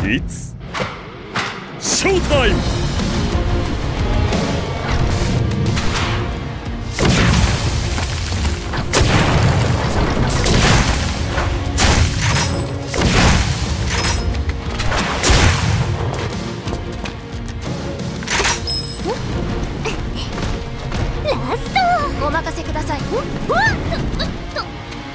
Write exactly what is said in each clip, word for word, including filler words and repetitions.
いつショータイム。 ラストお任せください。うわっと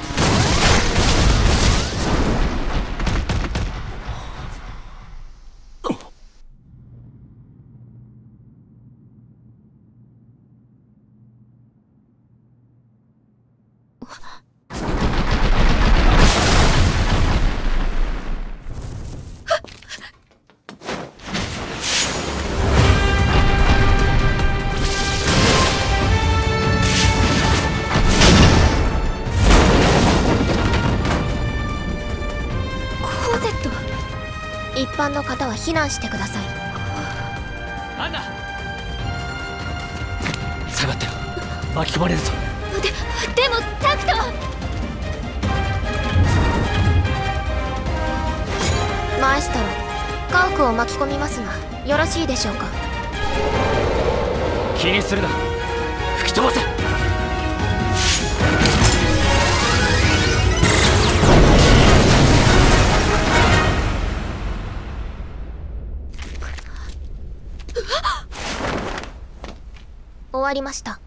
一般の方は避難してください。 アンナ、下がってろ。巻き込まれるぞ。 ででもタクト。マエストロ、家屋を巻き込みますがよろしいでしょうか。 気にするな、吹き飛ばせ。 終わりました。